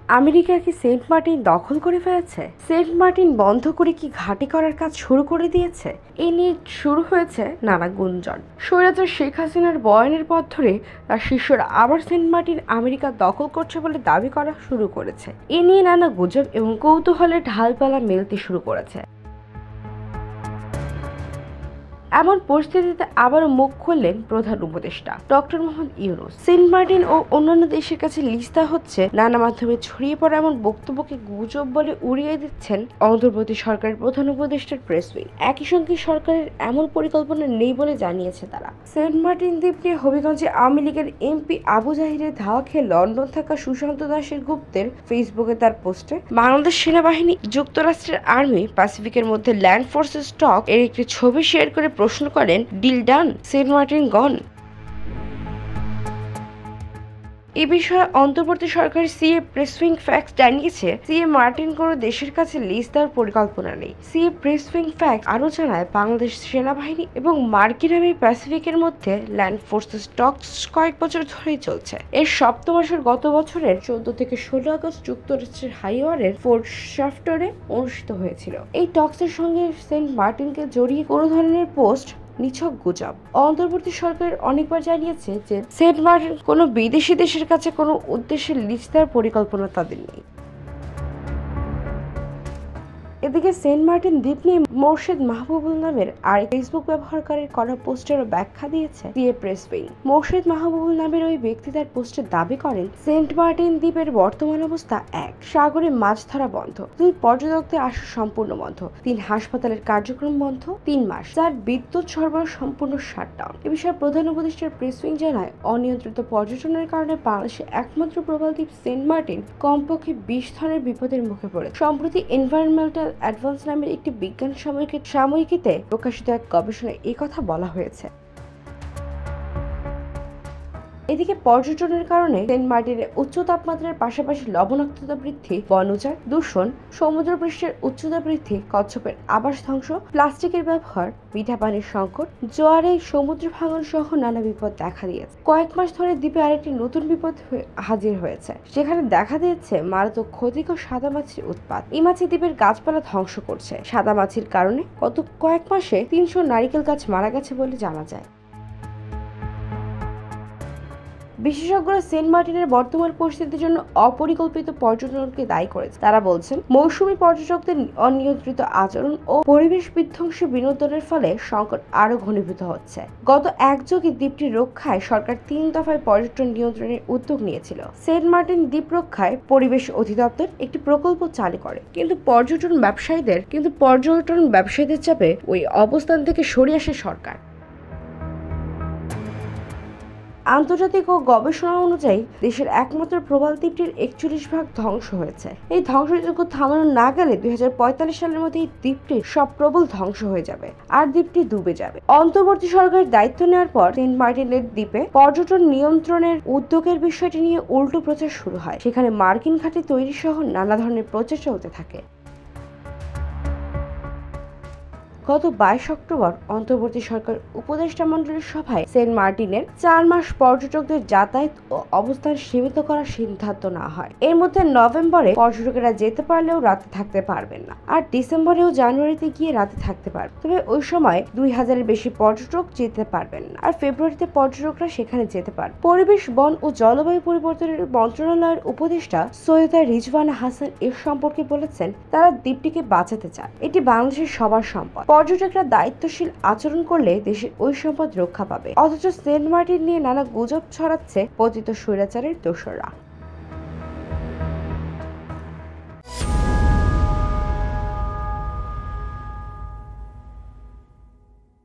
America কি Saint Martin দখল করে ফেলেছে? সেন্ট মার্টিন বন্ধ করে কি ঘাঁটি করার কাজ শুরু করে দিয়েছে? এ নিয়ে শুরু হয়েছে নানা গুঞ্জন। স্বৈরাচার শেখ হাসিনার বয়ানের পর ধরে তার শিষ্যরা আবার সেন্ট মার্টিন আমেরিকা দখল করছে বলে দাবি করা শুরু করেছে। এ নিয়ে নানা গুজব এবং কৌতূহলের ঢালপালা মেলতে শুরু করেছে। এমন পরিস্থিতিতে আবারও মুখ খুললেন প্রধান উপদেষ্টা ডক্টর মোহাম্মদ ইউনূস। সেন্ট মার্টিন ও অন্যান্য দেশের কাছে লিস্ট হচ্ছে নানা মাধ্যমে ছড়িয়ে পড়া এমন বক্তব্যকে গুজব বলে উড়িয়ে দিচ্ছেন অন্তর্বর্তী সরকারের প্রধান উপদেষ্টার প্রেস উইং। একই সঙ্গে সরকারের এমন পরিকল্পনা নেই বলে জানিয়েছে তারা। সেন্ট মার্টিন দ্বীপ নিয়ে হবিগঞ্জে আওয়ামী লীগের এমপি আবু জাহিরের ধাওয়া খেয়ে লন্ডন থাকা সুশান্ত দাসের গুপ্তের ফেসবুকে তার পোস্টে বাংলাদেশ সেনাবাহিনী, যুক্তরাষ্ট্রের আর্মি, প্যাসিফিকের মধ্যে ল্যান্ড ফোর্সেস স্টক এর একটি ছবি শেয়ার করে প্রশ্ন করেন, deal done, Saint Martin gone? এই বিষয়ে অন্তর্বর্তী সরকারের সিএ প্রেস উইং ফ্যাক্টস জানিয়েছে, সিএ মার্টিন কোনো দেশের কাছে লিজ দেওয়ার পরিকল্পনা নেই। সিএ প্রেস উইং ফ্যাক্টস আরও জানায়, বাংলাদেশ সেনাবাহিনী এবং মার্কিন আর্মি প্যাসিফিকের মধ্যে ল্যান্ড ফোর্সেস টক্স কয়েক বছর ধরেই চলছে। এর সপ্তম আসর গত বছরের 14 থেকে 16 আগস্ট যুক্তরাষ্ট্রের হাইওয়ারের ফোর্ট শাফটরে অনুষ্ঠিত হয়েছিল। এই টক্সের সঙ্গে সেন্ট মার্টিনকে জড়িয়ে কোনো ধরনের পোস্ট নিছক গুজব। অন্তর্বর্তী সরকার অনেকবার জানিয়েছে যে সেন্ট মার্টিন কোনো বিদেশি দেশের কাছে কোনো উদ্দেশ্যে লিজ দেওয়ার পরিকল্পনা তাদের নেই। এদিকে সেন্ট মার্টিন দ্বীপ নিয়ে মোর্শেদ মাহবুবুল নামের আরেক ফেসবুক ব্যবহারকারীর করা পোস্টেরও ব্যাখ্যা দিয়েছে CA press wing. Morshed Mahbubul নামের ওই ব্যক্তি তার পোস্টে দাবি করেন, সেন্ট মার্টিন দ্বীপের বর্তমান অবস্থা 1, সাগরে মাছ ধরা বন্ধ; 2, পর্যটকদের আসা সম্পূর্ণ বন্ধ; 3, হাসপাতালের কার্যক্রম বন্ধ 3 মাস; 4, বিদ্যুৎ সরবরাহ সম্পূর্ণ শাটডাউন। এ বিষয়ে প্রধান উপদেষ্টার প্রেস উইং জানায়, অনিয়ন্ত্রিত পর্যটনের কারণে বাংলাদেশের একমাত্র প্রবাল দ্বীপ সেন্ট মার্টিন কমপক্ষে 20 ধরনের বিপদের মুখে পড়েছে। সম্প্রতি এনভায়রনমেন্টাল অ্যাডভান্স নামের একটি বিজ্ঞান সাময়িকীতে প্রকাশিত এক গবেষণায় এই কথা বলা হয়েছে। এদিকে পর্যটনের কারণে সেন্ট মার্টিনের উচ্চ তাপমাত্রার পাশাপাশি লবণাক্ততা বৃদ্ধি, বন উজাড়, দূষণ, সমুদ্রপৃষ্ঠের উচ্চতা বৃদ্ধি, কচ্ছপের আবাস ধ্বংস, প্লাস্টিকের ব্যবহার, মিঠা পানির সংকট, জোয়ারে সমুদ্র ভাঙন সহ নানা বিপদ দেখা দিয়েছে। কয়েক মাস ধরে দ্বীপে আরেকটি নতুন বিপদ হাজির হয়েছে, যেখানে দেখা দিয়েছে মারাত্মক ক্ষতিকর সাদা মাছির উৎপাত। এই মাছি দ্বীপের গাছপালা ধ্বংস করছে। সাদা মাছির কারণে গত কয়েক মাসে 300 নারিকেল গাছ মারা গেছে বলে জানা যায়। বিশেষজ্ঞরা সেন্ট মার্টিনের বর্তমান পরিস্থিতির জন্য অপরিকল্পিত পর্যটনকে দায়ী করেছে। তারা বলছেন, মৌসুমী পর্যটকদের অনিয়ন্ত্রিত আচরণ ও পরিবেশ বিধ্বংসী বিনোদনের ফলে সংকট আরো ঘনীভূত হচ্ছে। গত এক যুগে দ্বীপটি রক্ষায় সরকার 3 দফায় পর্যটন নিয়ন্ত্রণের উদ্যোগ নিয়েছিল। সেন্ট মার্টিন দ্বীপ রক্ষায় পরিবেশ অধিদপ্তর একটি প্রকল্প চালু করে, কিন্তু পর্যটন ব্যবসায়ীদের চাপে ওই অবস্থান থেকে সরে আসে সরকার। আন্তর্জাতিক ও গবেষণা অনুযায়ী দেশের একমাত্র প্রবাল দ্বীপটির 41 ভাগ ধ্বংস হয়েছে। এই ধ্বংসযজ্ঞ থামানো না গেলে 2045 সালের মধ্যে এই দ্বীপটির সব প্রবল ধ্বংস হয়ে যাবে আর দ্বীপটি ডুবে যাবে। অন্তর্বর্তী সরকারের দায়িত্ব নেওয়ার পর সেন্ট মার্টিনের দ্বীপে পর্যটন নিয়ন্ত্রণের উদ্যোগের বিষয়টি নিয়ে উল্টো প্রচার শুরু হয়। সেখানে মার্কিন ঘাঁটি তৈরি সহ নানা ধরনের প্রচেষ্টা হতে থাকে। গত 22 অক্টোবর অন্তর্বর্তী সরকার উপদেষ্টা মণ্ডলীর সভায় সেন্ট মার্টিনের 4 মাস পর্যটকদের যাতায়াত ও অবস্থান সীমিত করার সিদ্ধান্ত নেওয়া হয়। এর মধ্যে নভেম্বরে পর্যটকেরা যেতে পারলেও রাতে থাকতে পারবেন না, আর ডিসেম্বরে ও জানুয়ারিতে গিয়ে রাতে থাকতে পারবে। তবে ওই সময় 2000-এর বেশি পর্যটক যেতে পারবেন না, আর ফেব্রুয়ারিতে পর্যটকরা সেখানে যেতে পারবে। পরিবেশ, বন ও জলবায়ু পরিবর্তনের মন্ত্রণালয়ের উপদেষ্টা সৈয়দা রিজওয়ানা হাসান এর সম্পর্কে বলেছেন, তারা দ্বীপটিকে বাঁচাতে চান। এটি বাংলাদেশের সবার সম্পদ। পর্যটকরা দায়িত্বশীল আচরণ করলে দেশের ওই সম্পদ রক্ষা পাবে। অথচ সেন্ট মার্টিন নিয়ে নানা গুজব ছড়াচ্ছে পতিত স্বৈরাচারের দোসররা।